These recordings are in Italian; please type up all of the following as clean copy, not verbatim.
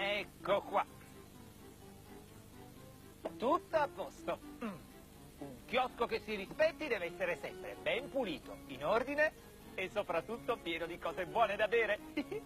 Ecco qua. Tutto a posto. Un chiosco che si rispetti deve essere sempre ben pulito, in ordine e soprattutto pieno di cose buone da bere.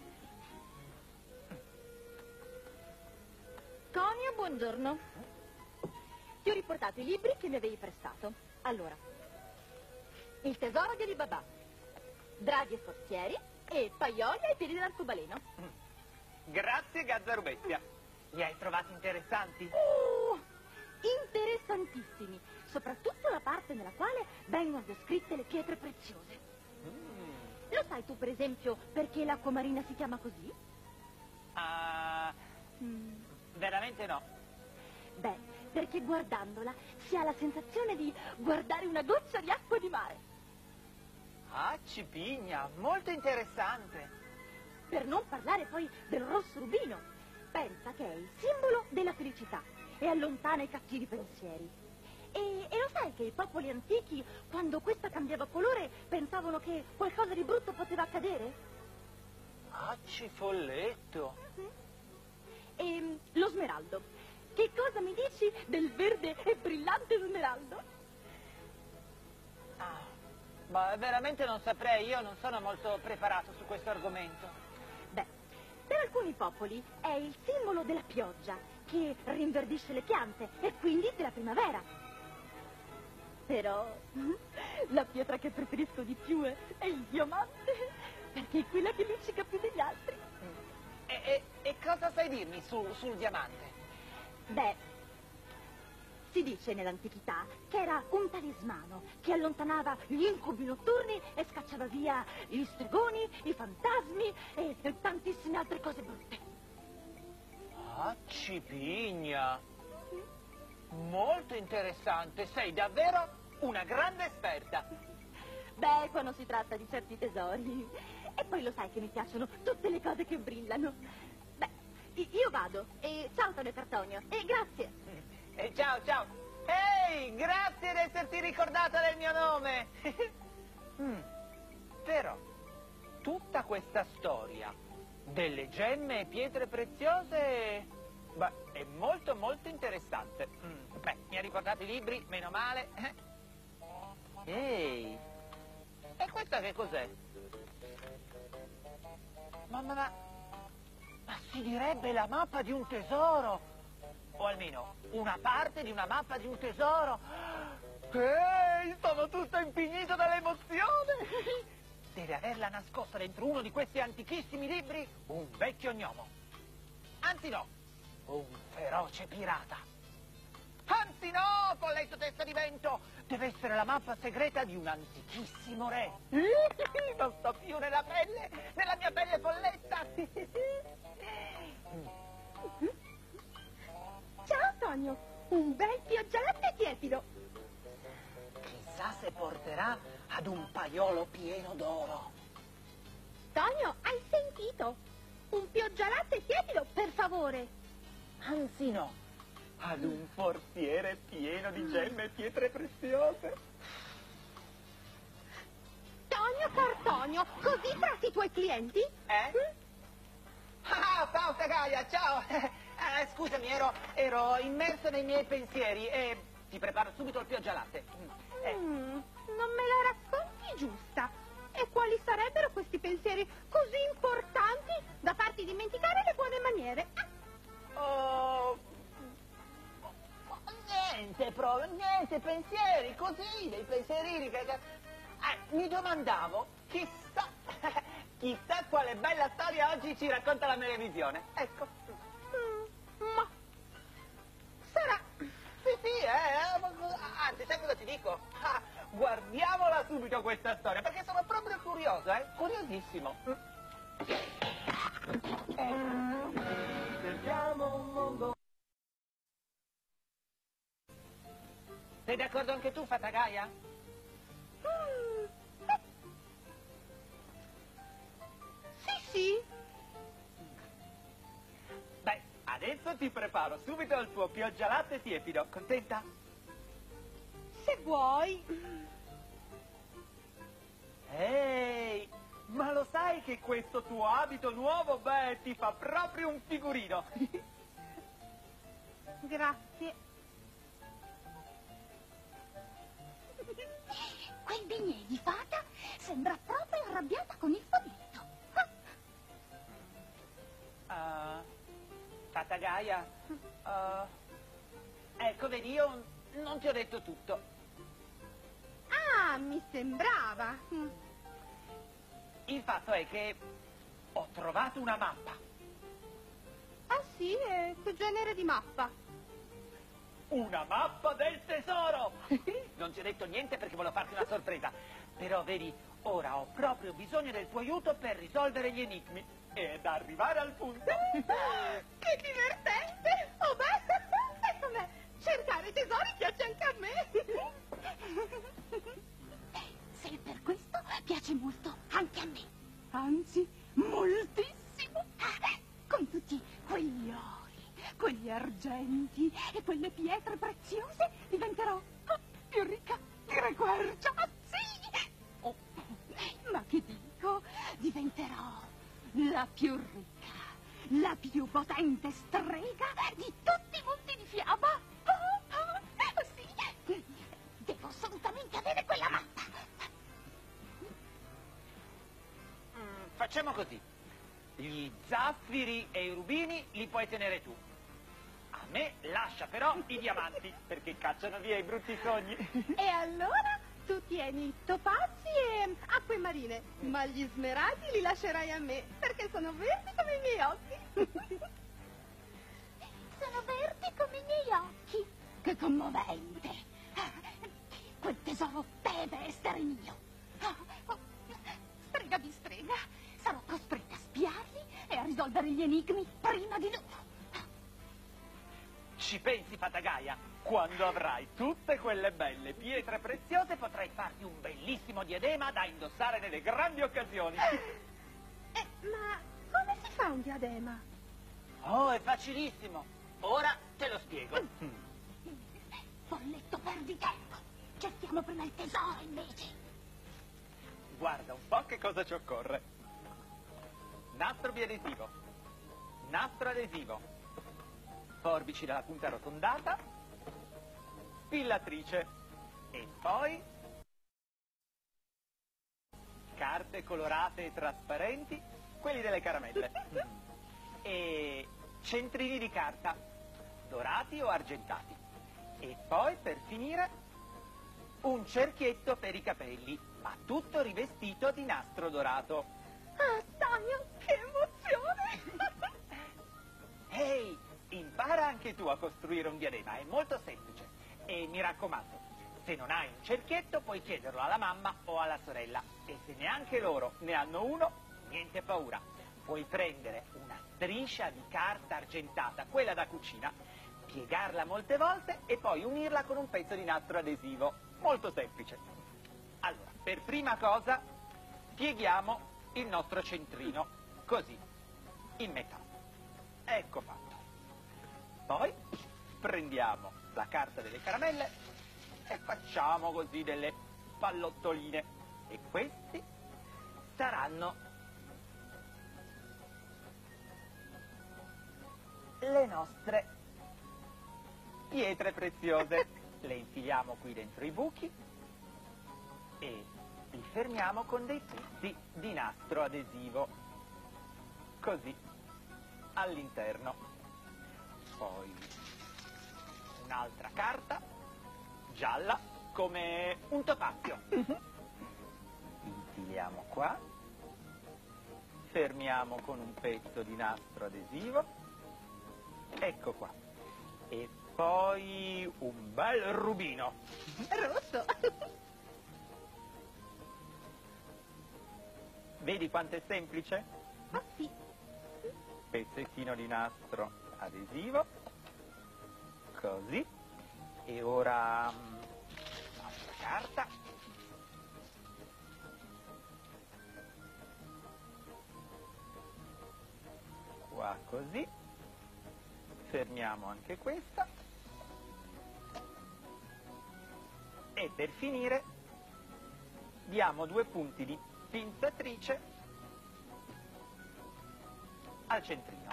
Tonio, buongiorno. Ti ho riportato i libri che mi avevi prestato. Allora, Il tesoro di Alibaba, Draghi e Forzieri e Paiolia ai piedi dell'arcobaleno. Grazie, Gazzarubestia. Li hai trovati interessanti? Interessantissimi, soprattutto la parte nella quale vengono descritte le pietre preziose. Lo sai tu, per esempio, perché l'acqua marina si chiama così? Veramente no. Beh, perché guardandola si ha la sensazione di guardare una goccia di acqua di mare. Ah, cipigna, molto interessante. Per non parlare poi del rosso rubino. Pensa che è il simbolo della felicità e allontana i cattivi pensieri. E lo sai che i popoli antichi, quando questa cambiava colore, pensavano che qualcosa di brutto poteva accadere? Ah, cifolletto. E lo smeraldo. Che cosa mi dici del verde e brillante smeraldo? Ma veramente non saprei, io non sono molto preparato su questo argomento. Beh, per alcuni popoli è il simbolo della pioggia, che rinverdisce le piante e quindi della primavera. Però la pietra che preferisco di più è il diamante, perché è quella che luccica più degli altri. E cosa sai dirmi sul diamante? Beh, si dice nell'antichità che era un talismano che allontanava gli incubi notturni e scacciava via gli stregoni, i fantasmi e tantissime altre cose brutte. Ah, cipigna. Molto interessante, sei davvero una grande esperta. Beh, quando si tratta di certi tesori. E poi lo sai che mi piacciono tutte le cose che brillano. Beh, io vado. E ciao, Tonio Cartonio. E grazie. Ciao, ciao. Ehi, grazie di esserti ricordata del mio nome. Però, tutta questa storia delle gemme e pietre preziose, beh, è molto molto interessante. Beh, mi ha riportato i libri, meno male. Ehi, e questa che cos'è? Ma si direbbe la mappa di un tesoro, o almeno una parte di una mappa di un tesoro. Ehi, sono tutto impignito dall'emozione. Deve averla nascosta dentro uno di questi antichissimi libri un vecchio gnomo. Anzi no, un feroce pirata. Anzi no, folletto testa di vento, deve essere la mappa segreta di un antichissimo re. Non sto più nella mia pelle folletta. Ciao, Tonio. Un bel pioggialatte tiepido. Chissà se porterà ad un paiolo pieno d'oro. Tonio, hai sentito? Un pioggialatte tiepido, per favore. Anzi no, ad un forziere pieno di gemme e pietre preziose. Tonio Cartonio, così tratti i tuoi clienti? Ciao Tagaia, ciao. Scusami, ero immerso nei miei pensieri e ti preparo subito il pioggialatte. Non me la racconti giusta. E quali sarebbero questi pensieri così importanti da farti dimenticare le buone maniere? Niente, pensieri, così, dei pensierini che... mi domandavo, chissà quale bella storia oggi ci racconta la televisione. Ecco. Ma sarà. Sì, anzi, sai cosa ti dico? Guardiamola subito questa storia, perché sono proprio curioso, curiosissimo. Cerchiamo un mondo. Sei d'accordo anche tu, Fatagaia? Sì. Beh, adesso ti preparo subito il tuo pioggialatte tiepido. Contenta? Se vuoi. Ehi, Ma lo sai che questo tuo abito nuovo, beh, ti fa proprio un figurino. Grazie. Quel bignè di fata sembra proprio arrabbiata con il fumetto. Fata Gaia, ecco, vedi, io non ti ho detto tutto. Ah, mi sembrava. Il fatto è che ho trovato una mappa. Ah sì? E che genere di mappa? Una mappa del tesoro! Non ti ho detto niente perché volevo farti una sorpresa. Però, vedi, ora ho proprio bisogno del tuo aiuto per risolvere gli enigmi ed arrivare al punto. Che divertente! Oh beh, a me cercare tesori piace anche a me. Se per questo piace molto anche a me. Anzi, moltissimo. Con tutti quegli ori, quegli argenti e quelle pietre preziose diventerò più ricca di Re Quercia. Sì! Oh, ma che dico? Diventerò la più ricca, la più potente strega di tutti i mondi di fiaba. Sì, devo assolutamente avere quella mappa. Facciamo così. Gli zaffiri e i rubini li puoi tenere tu. A me lascia però i diamanti, perché cacciano via i brutti sogni. E allora tu tieni i topazi e acque marine, ma gli smeraldi li lascerai a me, perché sono verdi come i miei occhi. Sono verdi come i miei occhi. Che commovente. Quel tesoro deve essere mio. Strega di strega, sarò costretta a spiarli e a risolvere gli enigmi prima di loro. Ci pensi, Fata Gaia? Quando avrai tutte quelle belle pietre preziose potrai farti un bellissimo diadema da indossare nelle grandi occasioni. Ma come si fa un diadema? Oh, è facilissimo. Ora te lo spiego. Folletto, perdi tempo. Cerchiamo prima il tesoro, invece. Guarda un po' che cosa ci occorre. Nastro biadesivo, nastro adesivo, forbici dalla punta arrotondata, spillatrice e poi carte colorate e trasparenti, quelli delle caramelle, e centrini di carta, dorati o argentati. E poi, per finire, un cerchietto per i capelli, ma tutto rivestito di nastro dorato. Ah, Daniel, che emozione! Ehi, impara anche tu a costruire un diadema, è molto semplice. E mi raccomando, se non hai un cerchietto puoi chiederlo alla mamma o alla sorella. E se neanche loro ne hanno uno, niente paura. Puoi prendere una striscia di carta argentata, quella da cucina, piegarla molte volte e poi unirla con un pezzo di nastro adesivo. Molto semplice. Allora, per prima cosa, pieghiamo il nostro centrino, così, in metà. Ecco fatto. Poi prendiamo la carta delle caramelle e facciamo così delle pallottoline. E questi saranno le nostre pietre preziose. Le infiliamo qui dentro i buchi e li fermiamo con dei pezzi di nastro adesivo, così, all'interno. Poi un'altra carta gialla come un topazio. Infiliamo qua, fermiamo con un pezzo di nastro adesivo, ecco qua. E poi un bel rubino. Rosso. Vedi quanto è semplice? Ah, sì. Pezzettino di nastro adesivo, così. E ora un'altra carta. Qua così. Fermiamo anche questa. E per finire diamo 2 punti di pinzatrice al centrino.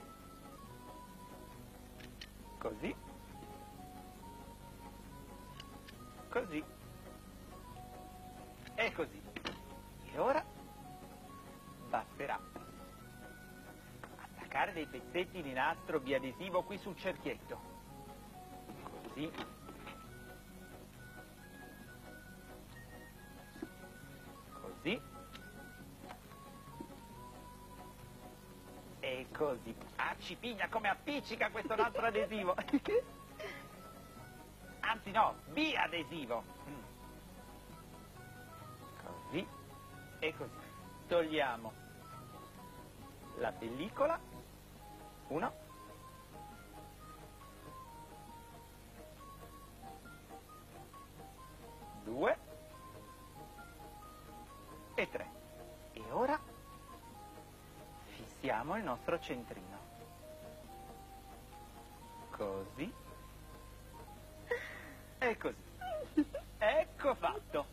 Così. Così. E così. E ora basterà attaccare dei pezzetti di nastro biadesivo qui sul cerchietto. Così. Così. E così. Ah, ci piglia come appiccica questo nastro adesivo. Anzi no, biadesivo. Così. E così. Togliamo la pellicola. 1. 2 e 3. E ora fissiamo il nostro centrino. Così. E così. Ecco fatto.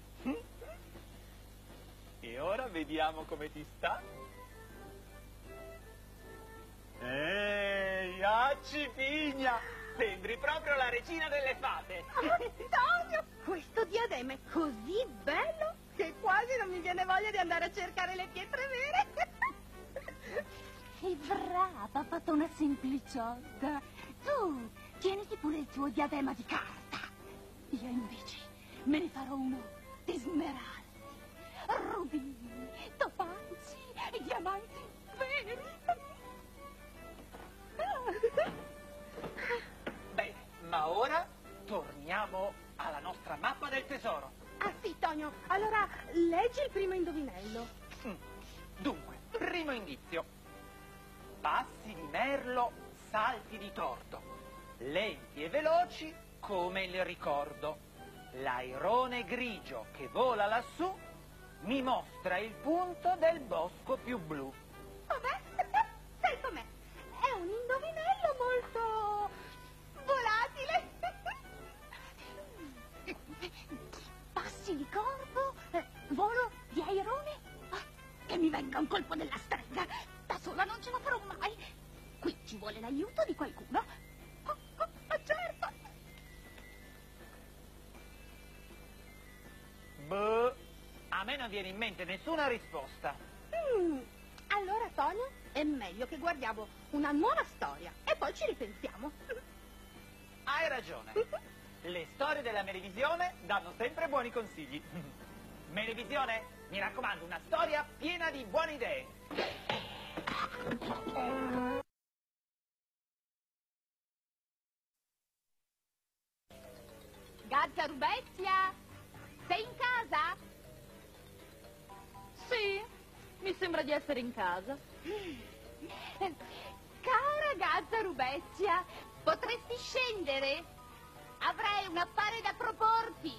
E ora vediamo come ti sta. Ehi, accipigna! Sembri proprio la regina delle fate. Antonio, questo diadema è così bello che quasi non mi viene voglia di andare a cercare le pietre vere. Sei brava, ha fatto una sempliciotta. Tu, tieniti pure il tuo diadema di carta. Io invece me ne farò uno di smeraldi, rubini, topazi e diamanti veri. Bene, ma ora torniamo alla nostra mappa del tesoro. Ah sì, Tonio, allora leggi il primo indovinello. Dunque, primo indizio. Passi di merlo, salti di torto, lenti e veloci come il ricordo. L'airone grigio che vola lassù mi mostra il punto del bosco più blu. Vabbè, sai com'è? È un indovinello molto volatile. Passi di corpo, volo di airone. Che mi venga un colpo della strega. Da sola non ce la farò mai. Qui ci vuole l'aiuto di qualcuno. Certo. Boh, a me non viene in mente nessuna risposta. Allora, Tonio, è meglio che guardiamo una nuova storia e poi ci ripensiamo. Hai ragione. Le storie della Melevisione danno sempre buoni consigli. Melevisione, mi raccomando, una storia piena di buone idee. Gazza Rubezia, sei in casa? Sì, mi sembra di essere in casa. Cara Gazza Rubezia, potresti scendere? Avrei un affare da proporti.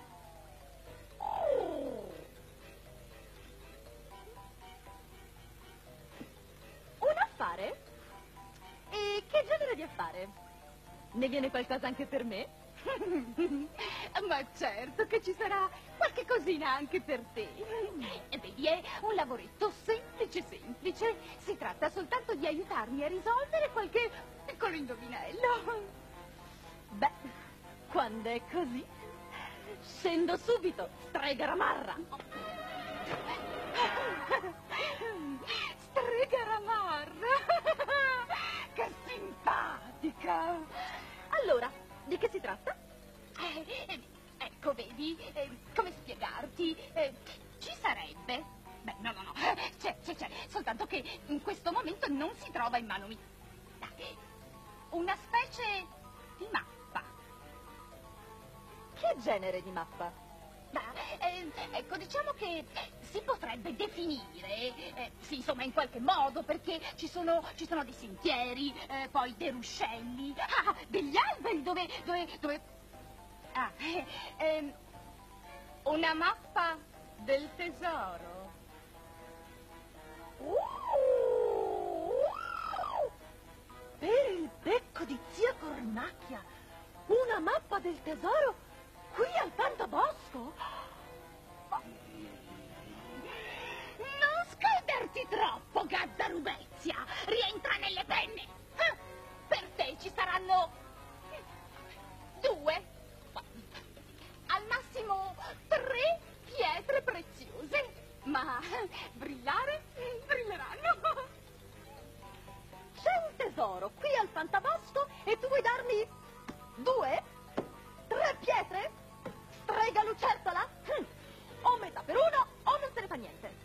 Un affare? E che genere di affare? Ne viene qualcosa anche per me? Ma certo che ci sarà qualche cosina anche per te. E vedi, è un lavoretto semplice. Si tratta soltanto di aiutarmi a risolvere qualche piccolo indovinello. Beh, quando è così, scendo subito, strega Ramarra. Strega Ramarra! Che simpatica! Allora, di che si tratta? Ecco, vedi, come spiegarti? Ci sarebbe. Beh, no, c'è, soltanto che in questo momento non si trova in mano mia. Una specie di mappa. Che genere di mappa? Ecco, diciamo che si potrebbe definire, sì, insomma, in qualche modo, perché ci sono dei sentieri, poi dei ruscelli, degli alberi dove... una mappa del tesoro. Per il becco di zia Cornacchia, una mappa del tesoro qui al Fantabosco? Non scaldarti troppo, Gazza Rubezia. furbizia rientra nelle penne. Per te ci saranno 2, al massimo 3 pietre preziose, ma brilleranno. C'è un tesoro qui al fantabosco e tu vuoi darmi 2? 3 pietre? Strega lucertola? O metà per uno o non se ne fa niente.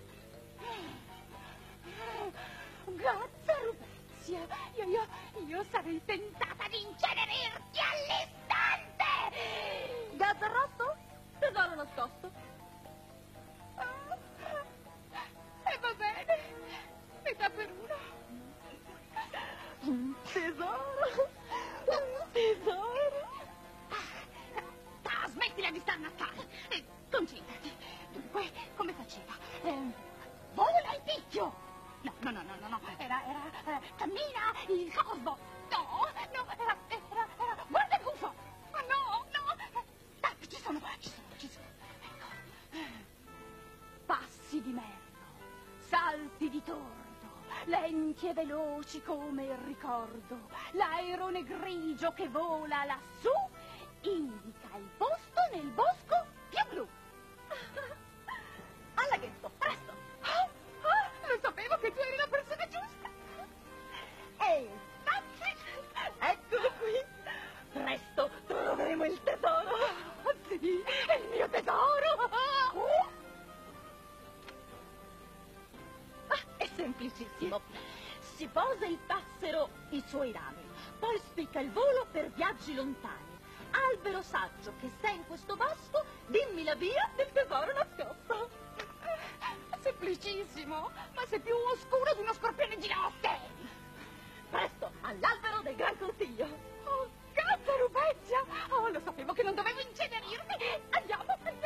Grazie, Rubezia. Io sarei tentata di incenerirti all'istante. Gas arrosto? Tesoro nascosto? E va bene. Metà per uno. Un tesoro? Un tesoro? Smettila di starnaccare. Concentrati. Dunque, come faceva? Vola il picchio. No. Era cammina il coso. No, era guarda il gufo. Ma no. Ci sono. Ecco. Passi di merlo, salti di tordo, lenti e veloci come il ricordo. L'airone grigio che vola lassù indica il posto nel bosco più blu. Al laghetto, presto! Lo sapevo che tu eri la persona giusta. E infatti, eccolo qui. Presto troveremo il tesoro. Sì, è il mio tesoro. È semplicissimo. Si posa il passero i suoi rami, poi spicca il volo per viaggi lontani. Albero saggio che sei in questo bosco, dimmi la via del tesoro nascosto. Semplicissimo, ma sei più oscuro di uno scorpione di notte. Presto, all'albero del Gran Consiglio. Oh, cazzo, Rubezia. Oh, lo sapevo che non dovevo incenerirti. Andiamo.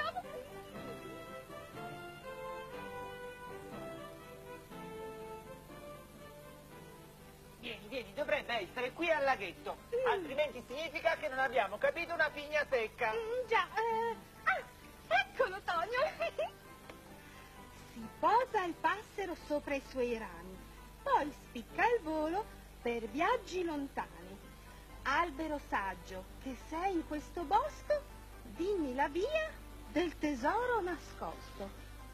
Vieni, dovrebbe essere qui al laghetto, altrimenti significa che non abbiamo capito una pigna secca. Già, eccolo, Tonio. Si posa il passero sopra i suoi rami, poi spicca il volo per viaggi lontani. Albero saggio, che sei in questo bosco, dimmi la via del tesoro nascosto.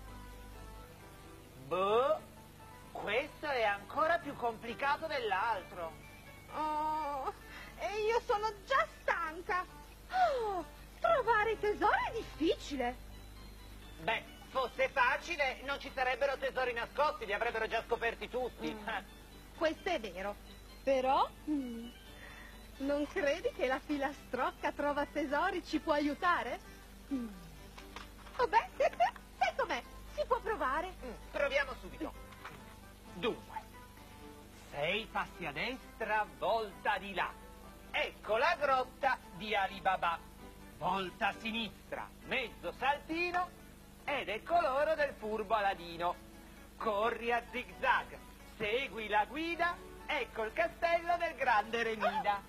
Boh, questo è ancora più complicato dell'altro. Oh, e io sono già stanca. Oh, trovare i tesori è difficile. Beh, fosse facile, non ci sarebbero tesori nascosti, li avrebbero già scoperti tutti. Questo è vero, però non credi che la filastrocca trova tesori ci può aiutare? Vabbè, sai com'è, si può provare. Proviamo subito. Dunque, 6 passi a destra, volta di là. Ecco la grotta di Alibaba. Volta a sinistra, mezzo saltino, ed ecco l'oro del furbo Aladino. Corri a zigzag, segui la guida, ecco il castello del grande Remida.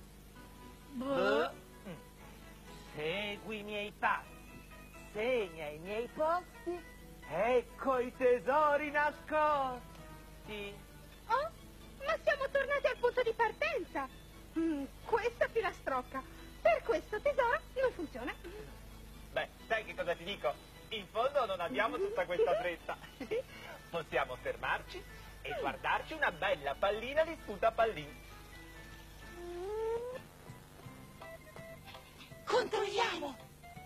Segui i miei passi, segna i miei posti, ecco i tesori nascosti. Oh, ma siamo tornati al punto di partenza. Questa filastrocca per questo tesoro non funziona. Beh, sai che cosa ti dico? In fondo non abbiamo tutta questa fretta. Possiamo fermarci e guardarci una bella pallina di sputapallini. Controlliamo.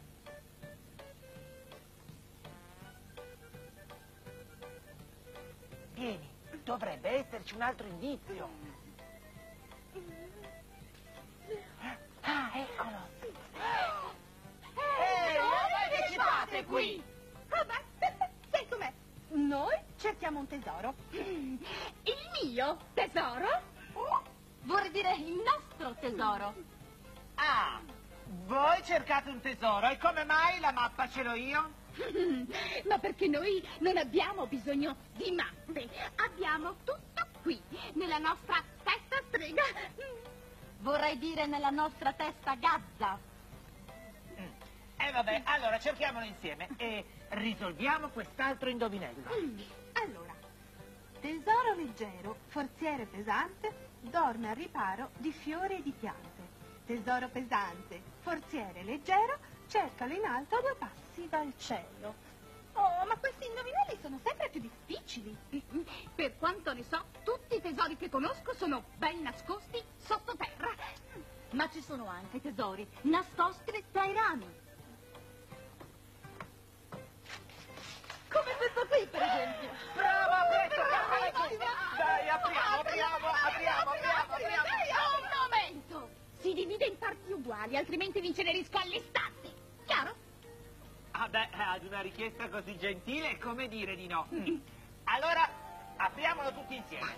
Vieni, dovrebbe esserci un altro indizio. Ah, eccolo. Voi che ci fate qui? Vabbè, sai com'è? Noi cerchiamo un tesoro. Il mio tesoro? Vorrei dire il nostro tesoro. Ah, voi cercate un tesoro e come mai la mappa ce l'ho io? Ma perché noi non abbiamo bisogno di mappe. Abbiamo tutto qui, nella nostra testa strega. Vorrei dire nella nostra testa gazza. Vabbè, allora cerchiamolo insieme e risolviamo quest'altro indovinello. Allora, Tesoro leggero, forziere pesante, dorme al riparo di fiori e di piante. Tesoro pesante, forziere leggero, cercalo in alto a 2 passi dal cielo. Oh, ma questi indovinelli sono sempre più difficili. Per quanto ne so, tutti i tesori che conosco sono ben nascosti sottoterra. Ma ci sono anche tesori nascosti tra i rami. Come questo qui, per esempio. Brava, presto, dai, apriamo. Un momento! Si divide in parti uguali, altrimenti vi incenerisco all'istante. Chiaro? Ah beh, ad una richiesta così gentile è come dire di no. Allora, apriamolo tutti insieme.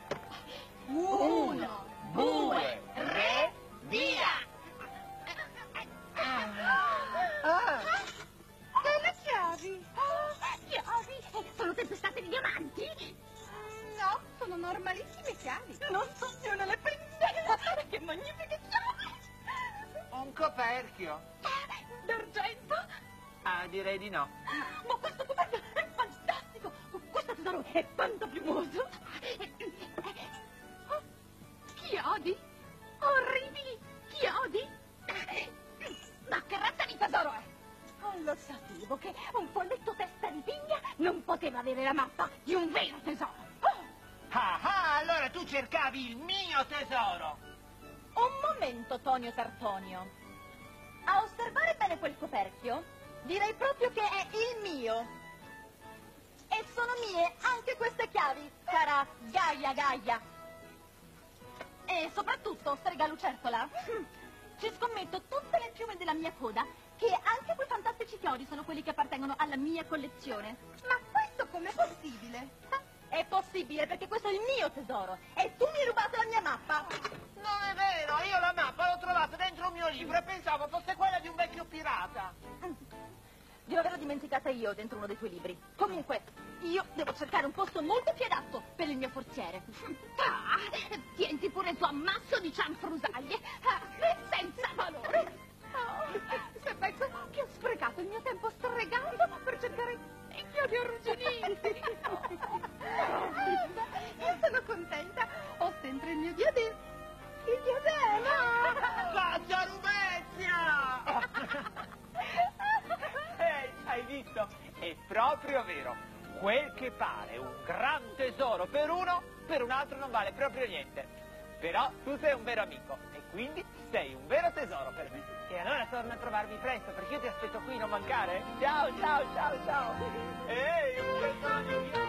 1, 2, 3, via! Delle chiavi? Chiavi? Sono tempestate di diamanti? No, sono normalissime chiavi. Non so se le prende. Che magnifiche chiavi! Un coperchio. D'argento? Ah, direi di no. Ma questo coperchio è fantastico! Questo tesoro è pantapiumoso! Oh, chiodi? Orribili chiodi? Ma che razza di tesoro è? Oh, lo sapevo che un folletto testa di pigna non poteva avere la mappa di un vero tesoro! Oh, Ah, allora tu cercavi il mio tesoro. Un momento, Tonio Tartonio. A osservare bene quel coperchio, direi proprio che è il mio. E sono mie anche queste chiavi, cara Gaia. E soprattutto, strega lucertola, ci scommetto tutte le piume della mia coda che anche quei fantastici chiodi sono quelli che appartengono alla mia collezione. Ma questo com'è possibile? È possibile perché questo è il mio tesoro e tu mi hai rubato la mia mappa. Non è vero, io la mappa l'ho trovata dentro un mio libro e pensavo fosse quella di un vecchio pirata. Devo averla dimenticata io dentro uno dei tuoi libri. Comunque, io devo cercare un posto molto più adatto per il mio forziere. tienti pure il tuo ammasso di cianfrusaglie senza valore! Se penso che ho sprecato il mio tempo stregando per cercare i chiodi arrugginiti! Io sono contenta. Ho sempre il mio diadema. Il diadema! Faccia Rubezia! Hai visto? È proprio vero. Quel che pare un gran tesoro per uno, per un altro non vale proprio niente. Però tu sei un vero amico e quindi sei un vero tesoro per me. E allora torna a trovarmi presto perché io ti aspetto qui, non mancare. Ciao. Ehi, un tesoro di